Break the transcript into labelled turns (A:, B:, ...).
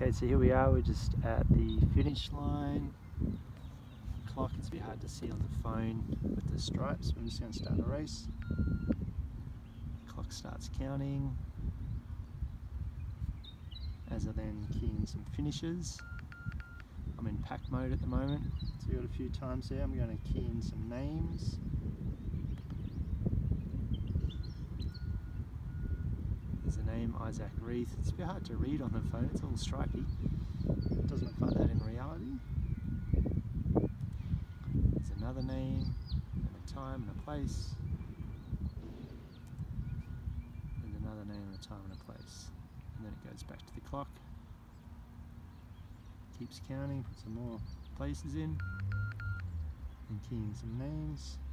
A: Okay, so here we are, we're just at the finish line. Clock, it's a bit hard to see on the phone with the stripes. We're just going to start a race. Clock starts counting as I then key in some finishes. I'm in pack mode at the moment, so we've got a few times there. I'm going to key in some names. There's a name, Isaac Reith. It's a bit hard to read on the phone, it's all stripy. It doesn't look like that in reality. There's another name, and a time and a place. There's another name and a time and a place. And then it goes back to the clock. Keeps counting, put some more places in, and keying some names.